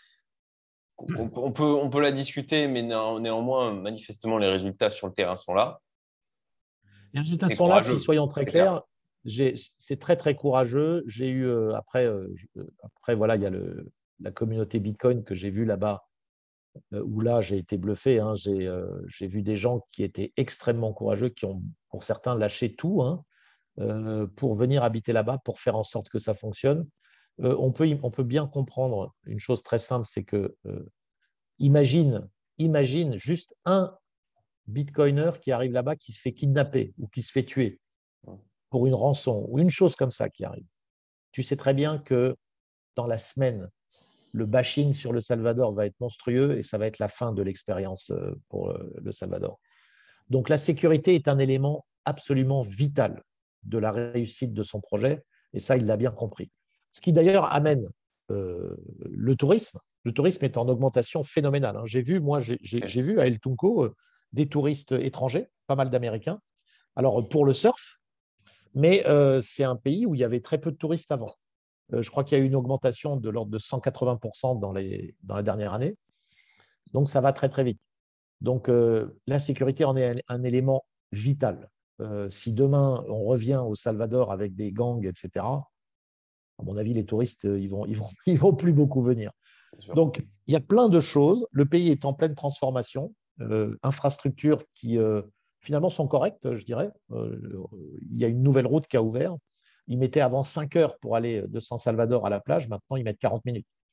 On peut la discuter, mais néanmoins, manifestement, les résultats sur le terrain sont là. Les résultats C'est sont là, puis courageux, soyons très c'est clair. clairs, c'est très, très courageux. J'ai eu, après, voilà, il y a la communauté Bitcoin que j'ai vue là-bas, où là, j'ai été bluffé, hein. J'ai vu des gens qui étaient extrêmement courageux, qui ont, pour certains, lâché tout, hein, pour venir habiter là-bas, pour faire en sorte que ça fonctionne. On peut bien comprendre une chose très simple, c'est que imagine, imagine juste un Bitcoiner qui arrive là-bas, qui se fait kidnapper ou qui se fait tuer pour une rançon ou une chose comme ça qui arrive. Tu sais très bien que dans la semaine, le bashing sur le Salvador va être monstrueux et ça va être la fin de l'expérience pour le Salvador. Donc la sécurité est un élément absolument vital de la réussite de son projet et ça, il l'a bien compris. Ce qui d'ailleurs amène le tourisme. Le tourisme est en augmentation phénoménale, hein. J'ai vu à El Tunco des touristes étrangers, pas mal d'Américains. Alors pour le surf, mais c'est un pays où il y avait très peu de touristes avant. Je crois qu'il y a eu une augmentation de l'ordre de 180% dans la dernière année. Donc ça va très très vite. Donc la sécurité en est un élément vital. Si demain on revient au Salvador avec des gangs, etc., à mon avis, les touristes, ils vont plus beaucoup venir. C'est sûr. Donc, il y a plein de choses. Le pays est en pleine transformation. Infrastructures qui, finalement, sont correctes, je dirais. Il y a une nouvelle route qui a ouvert. Ils mettaient avant 5 heures pour aller de San Salvador à la plage. Maintenant, ils mettent 40 minutes.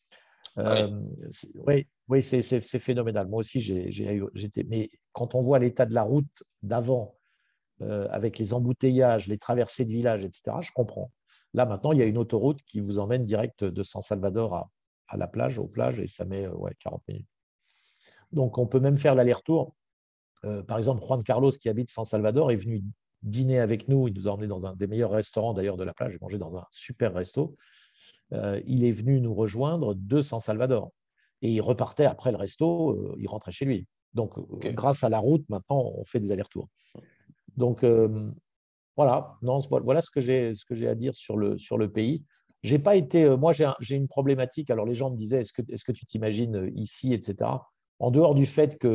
Ah oui. Oui, oui, c'est phénoménal. Moi aussi, j'étais. Mais quand on voit l'état de la route d'avant, avec les embouteillages, les traversées de villages, etc., je comprends. Là, maintenant, il y a une autoroute qui vous emmène direct de San Salvador à la plage, aux plages, et ça met 40 minutes. Donc, on peut même faire l'aller-retour. Par exemple, Juan Carlos, qui habite San Salvador, est venu dîner avec nous. Il nous a emmenés dans un des meilleurs restaurants d'ailleurs de la plage. J'ai mangé dans un super resto. Il est venu nous rejoindre de San Salvador. Et il repartait après le resto, il rentrait chez lui. Donc, Ok. grâce à la route, maintenant, on fait des allers-retours. Donc, voilà, non, voilà ce que j'ai à dire sur le pays. J'ai pas été, moi, j'ai une problématique. Alors, les gens me disaient, est-ce que tu t'imagines ici, etc. En dehors du fait que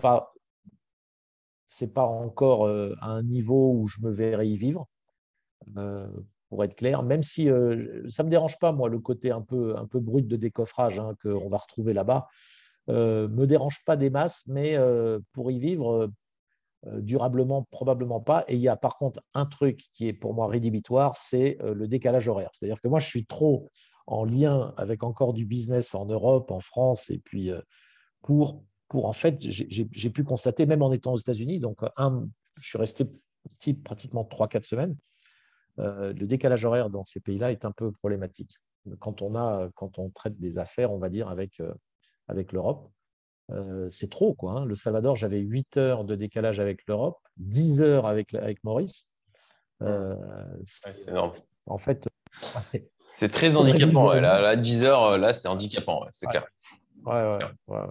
c'est pas encore à un niveau où je me verrais y vivre, euh, pour être clair, même si ça ne me dérange pas, moi, le côté un peu brut de décoffrage qu'on va retrouver là-bas, me dérange pas des masses, mais pour y vivre durablement, probablement pas. Et il y a par contre un truc qui est pour moi rédhibitoire, c'est le décalage horaire. C'est-à-dire que moi, je suis trop en lien avec encore du business en Europe, en France, et puis pour en fait, j'ai pu constater, même en étant aux États-Unis, donc je suis resté petit pratiquement 3 4 semaines, le décalage horaire dans ces pays-là est un peu problématique. Quand on traite des affaires, on va dire, avec l'Europe, c'est trop, quoi. Le Salvador, j'avais 8 heures de décalage avec l'Europe, 10 heures avec Maurice. Euh, Ouais, c'est énorme. En fait, C'est très faudrait handicapant. vivre Ouais. une. Là, 10 heures, là, c'est handicapant. Ouais, c'est Ouais, clair. ouais.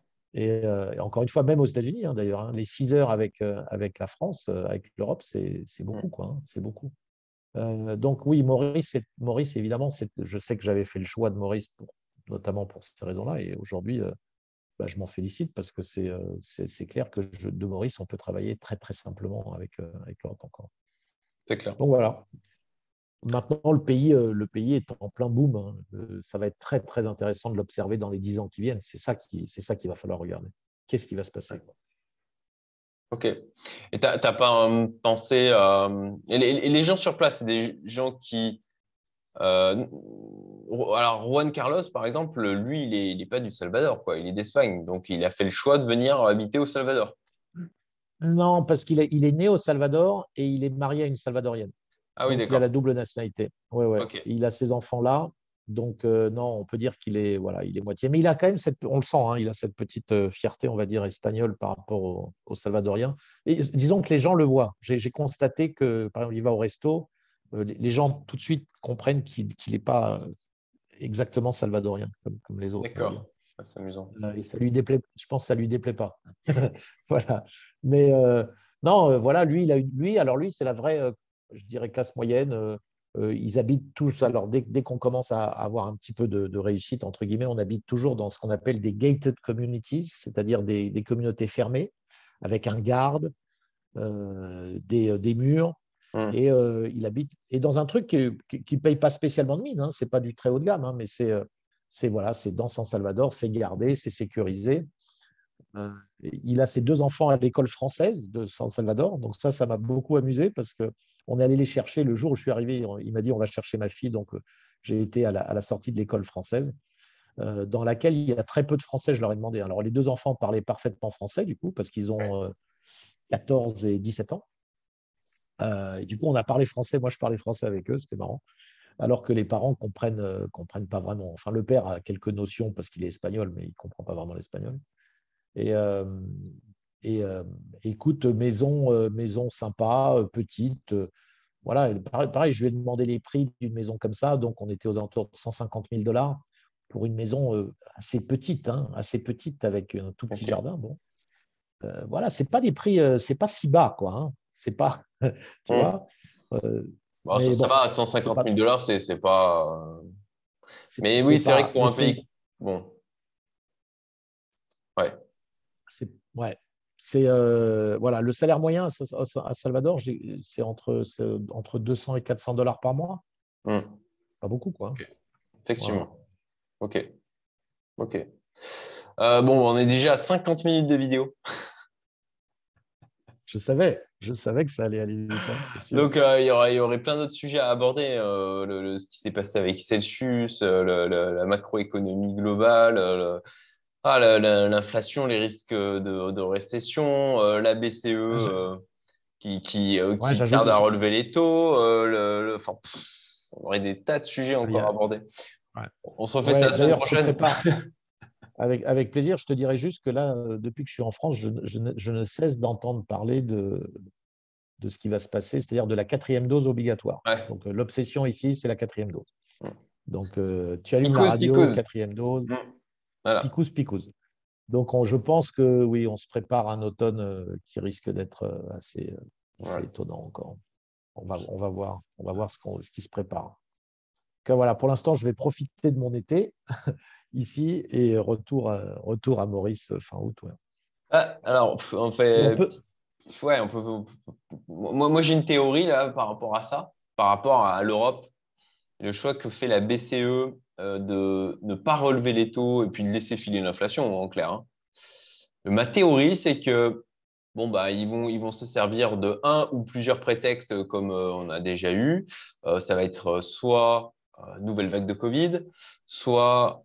Et encore une fois, même aux États-Unis, d'ailleurs, les 6 heures avec la France, avec l'Europe, c'est beaucoup, quoi. C'est beaucoup. Donc oui, Maurice évidemment, je sais que j'avais fait le choix de Maurice notamment pour ces raisons-là. Et aujourd'hui, je m'en félicite parce que c'est clair que de Maurice, on peut travailler très, très simplement avec l'Europe encore. C'est clair. Donc voilà. Maintenant, le pays est en plein boom. Ça va être très, très intéressant de l'observer dans les 10 ans qui viennent. C'est ça qu'il va falloir regarder. Qu'est-ce qui va se passer? Ok. Et t'as pas pensé. Et les gens sur place, c'est des gens qui. euh, alors, Juan Carlos, par exemple, lui, il est pas du Salvador, quoi. Il est d'Espagne. Donc, il a fait le choix de venir habiter au Salvador. Non, parce il est né au Salvador et il est marié à une Salvadorienne. Ah oui, Donc, il a la d'accord. double nationalité. Ouais, ouais. Ok. Il a ses enfants là. Donc, non, on peut dire qu'il est, voilà, il est moitié. Mais il a quand même on le sent, il a cette petite fierté, on va dire, espagnole par rapport aux Salvadoriens. Et disons que les gens le voient. J'ai constaté que, par exemple, il va au resto, les gens tout de suite comprennent qu'il n'est pas exactement salvadorien, comme les autres, on va dire. D'accord. Ah, c'est amusant. Et ça lui déplaît, je pense que ça lui déplaît pas. Voilà. Mais non, voilà, alors lui, c'est la vraie, je dirais, classe moyenne. Ils habitent tous, alors dès qu'on commence à avoir un petit peu de réussite, entre guillemets, on habite toujours dans ce qu'on appelle des gated communities, c'est-à-dire des communautés fermées, avec un garde, des murs. Hmm. Et il habite et dans un truc qui ne paye pas spécialement de mine, c'est pas du très haut de gamme, mais voilà, c'est dans San Salvador, c'est gardé, c'est sécurisé. Euh, il a ses 2 enfants à l'école française de San Salvador, donc ça m'a beaucoup amusé parce que on est allé les chercher le jour où je suis arrivé. Il m'a dit on va chercher ma fille, donc j'ai été à la sortie de l'école française, dans laquelle il y a très peu de Français. Je leur ai demandé. Alors les 2 enfants parlaient parfaitement français du coup parce qu'ils ont 14 et 17 ans. Et du coup, on a parlé français. Moi, je parlais français avec eux. C'était marrant. Alors que les parents comprennent pas vraiment. Enfin, le père a quelques notions parce qu'il est espagnol, mais il comprend pas vraiment l'espagnol. Et, et écoute, maison sympa, petite. Voilà, pareil, je lui ai demandé les prix d'une maison comme ça. Donc, on était aux alentours de 150 000 $ pour une maison assez petite, assez petite avec un tout petit Ok. jardin. Bon, voilà, c'est pas des prix, c'est pas si bas, quoi. C'est pas, tu Hmm. vois. Euh, Bon, mais ça bon, va, à 150 000 dollars, c'est pas. Mais oui, c'est c'est vrai que pas, pour mais un pays. Bon, ouais. ouais, c'est voilà, le salaire moyen à Salvador, c'est entre 200 et 400 $ par mois. Hmm. Pas beaucoup, quoi. Ok. Voilà. Effectivement. Ok. Ok. Bon, on est déjà à 50 minutes de vidéo. je savais que ça allait aller vite, hein, c'est sûr. Donc, il y aurait plein d'autres sujets à aborder. Ce qui s'est passé avec Celsius, la macroéconomie globale, l'inflation, les risques de récession, la BCE Ouais, qui tarde à relever les taux. Enfin, on aurait des tas de sujets il y encore à a- aborder. ouais. On se refait ça Ouais, la semaine d'ailleurs, se prochaine. prépare. Avec plaisir, je te dirais juste que là, depuis que je suis en France, je ne cesse d'entendre parler de ce qui va se passer, c'est-à-dire de la quatrième dose obligatoire. Ouais. Donc, l'obsession ici, c'est la quatrième dose. Donc, tu allumes la Picose, radio, picose. quatrième dose, Mm. Voilà. picouze, picouze. Donc, je pense que oui, on se prépare à un automne qui risque d'être assez Ouais. étonnant encore. On va voir ce qui se prépare. Donc, voilà, pour l'instant, je vais profiter de mon été ici et retour à Maurice fin août. Ouais. Ah, alors, on Et on fait. peut. Ouais, moi j'ai une théorie là par rapport à ça, par rapport à l'Europe. Le choix que fait la BCE de ne pas relever les taux et puis de laisser filer l'inflation, en clair, hein. Ma théorie, c'est que bon, bah, ils vont se servir de un ou plusieurs prétextes comme on a déjà eu. Ça va être soit nouvelle vague de Covid, soit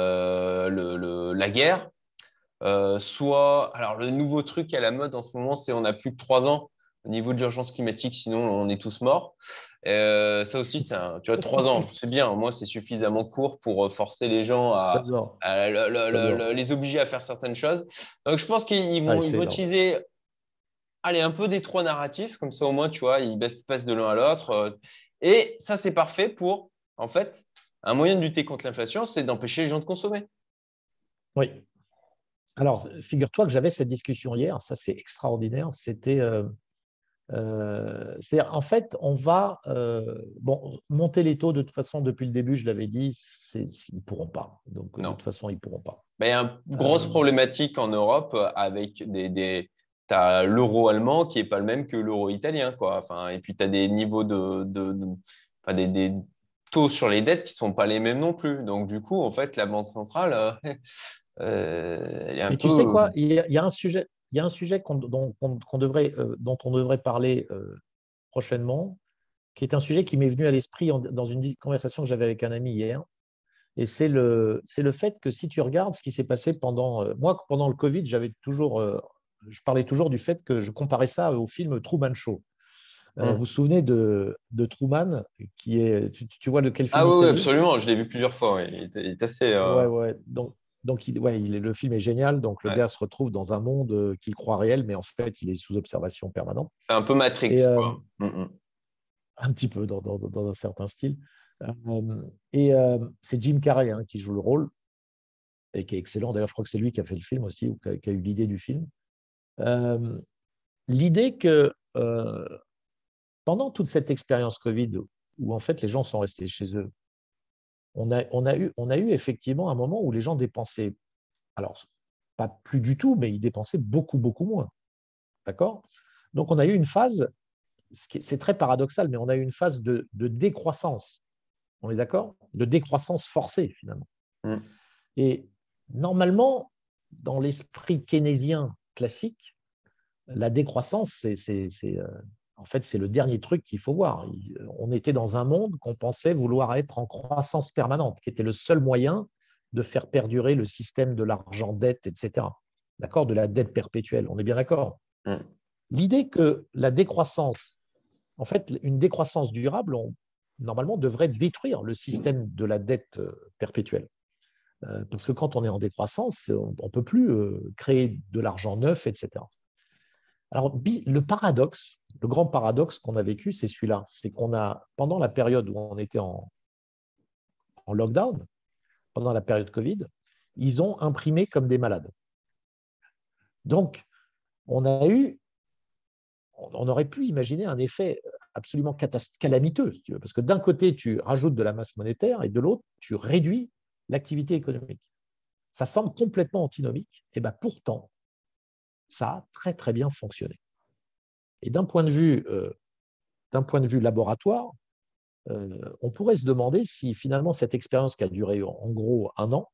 la guerre, soit, alors le nouveau truc à la mode en ce moment, c'est on n'a plus que 3 ans au niveau de l'urgence climatique, sinon on est tous morts. Ça aussi, tu vois, 3 ans, c'est bien. Moi, c'est suffisamment court pour forcer les gens J'adore, j'adore. les obliger à faire certaines choses. Donc, je pense Ah, ils c'est vont énorme. utiliser, allez, un peu des trois narratifs, comme ça au moins, tu vois, passent de l'un à l'autre. Et ça, c'est parfait pour, en fait, un moyen de lutter contre l'inflation, c'est d'empêcher les gens de consommer. Oui. Alors, figure-toi que j'avais cette discussion hier, ça c'est extraordinaire. C'est-à-dire, en fait, on va monter les taux de toute façon depuis le début, je l'avais dit, ils ne pourront pas. Donc, de Non. toute façon, ils ne pourront pas. Mais il y a une grosse Euh, problématique en Europe avec t'as l'euro allemand qui est pas le même que l'euro italien, quoi. Enfin, et puis tu as des niveaux enfin, des taux sur les dettes qui sont pas les mêmes non plus. Donc, du coup, en fait, la Banque centrale, elle est un mais tu sais peu. quoi, il y a un sujet dont on devrait parler prochainement, qui est un sujet qui m'est venu à l'esprit dans une conversation que j'avais avec un ami hier. Et c'est le fait que si tu regardes ce qui s'est passé moi, pendant le Covid, je parlais toujours du fait que je comparais ça au film Truman Show. Vous Hmm. vous souvenez de Truman, tu vois de quel Ah film il oui, oui, s'agit? absolument. Je l'ai vu plusieurs fois. Ouais. Il est assez. Ouais, ouais. Donc le film est génial. Donc, le Ouais. gars se retrouve dans un monde qu'il croit réel, mais en fait, il est sous observation permanente. C'est un peu Et Matrix, quoi. Hmm, hmm. un petit peu dans un certain style. C'est Jim Carrey qui joue le rôle et qui est excellent. D'ailleurs, je crois que c'est lui qui a fait le film aussi, ou qui a eu l'idée du film. Euh, L'idée que pendant toute cette expérience Covid, où en fait les gens sont restés chez eux, on a eu effectivement un moment où les gens dépensaient, alors pas plus du tout, mais ils dépensaient beaucoup, beaucoup moins. D'accord? Donc on a eu une phase, c'est très paradoxal, mais on a eu une phase de décroissance. On est d'accord? De décroissance forcée, finalement. Hmm. Et normalement, dans l'esprit keynésien classique, la décroissance, en fait, c'est le dernier truc qu'il faut voir. On était dans un monde qu'on pensait vouloir être en croissance permanente, qui était le seul moyen de faire perdurer le système de l'argent-dette, etc. D'accord? De la dette perpétuelle. On est bien d'accord? Hmm. L'idée que la décroissance, en fait, une décroissance durable, normalement, devrait détruire le système de la dette perpétuelle. Parce que quand on est en décroissance, on ne peut plus créer de l'argent neuf, etc. Alors, le paradoxe, le grand paradoxe qu'on a vécu, c'est celui-là. C'est qu'on a, pendant la période où on était en lockdown, pendant la période Covid, ils ont imprimé comme des malades. Donc, on aurait pu imaginer un effet absolument calamiteux, si tu veux, parce que d'un côté, tu rajoutes de la masse monétaire et de l'autre, tu réduis l'activité économique. Ça semble complètement antinomique, et bien pourtant, ça a très très bien fonctionné. Et d'un point de vue laboratoire, on pourrait se demander si finalement cette expérience qui a duré en gros un an,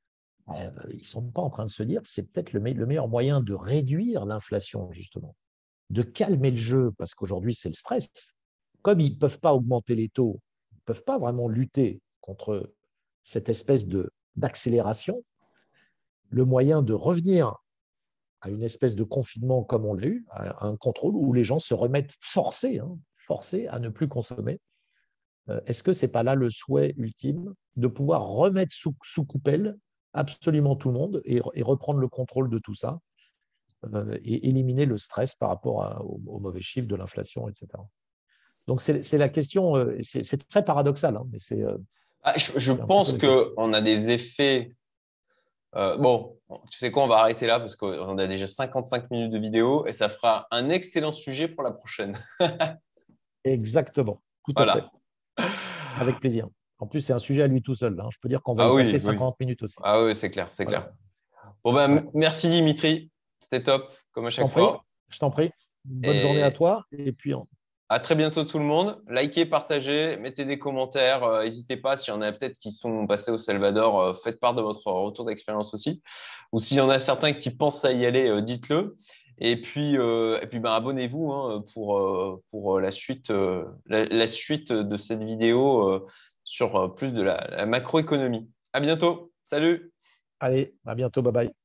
ils ne sont pas en train de se dire que c'est peut-être le meilleur moyen de réduire l'inflation, justement. de calmer le jeu, parce qu'aujourd'hui, c'est le stress. Comme ils ne peuvent pas augmenter les taux, ils ne peuvent pas vraiment lutter contre cette espèce d'accélération, le moyen de revenir à une espèce de confinement comme on l'a eu, à un contrôle où les gens se remettent forcés à ne plus consommer. Est-ce que ce n'est pas là le souhait ultime de pouvoir remettre sous coupelle absolument tout le monde et reprendre le contrôle de tout ça et éliminer le stress par rapport aux mauvais chiffres de l'inflation, etc. Donc, c'est la question, c'est très paradoxal, hein, mais Je c'est un petit peu pense la question. qu'on a des effets. Bon, tu sais quoi, on va arrêter là parce qu'on a déjà 55 minutes de vidéo et ça fera un excellent sujet pour la prochaine. Exactement, tout à fait, Voilà. avec plaisir. En plus, c'est un sujet à lui tout seul, hein. Je peux dire qu'on va Ah y oui, passer oui. 50 minutes aussi. Ah oui, c'est clair, c'est Voilà. clair. Bon, ben, Ouais. merci Dimitri. C'était top, comme à Je t'en chaque prie, fois. je t'en prie. Bonne journée à Et toi. Et puis, à très bientôt tout le monde. Likez, partagez, mettez des commentaires. N'hésitez pas, s'il y en a peut-être qui sont passés au Salvador, faites part de votre retour d'expérience aussi. Ou s'il y en a certains qui pensent à y aller, dites-le. Et puis ben, abonnez-vous hein, pour la suite, la suite de cette vidéo sur plus de la macroéconomie. À bientôt. Salut! allez, à bientôt. Bye bye.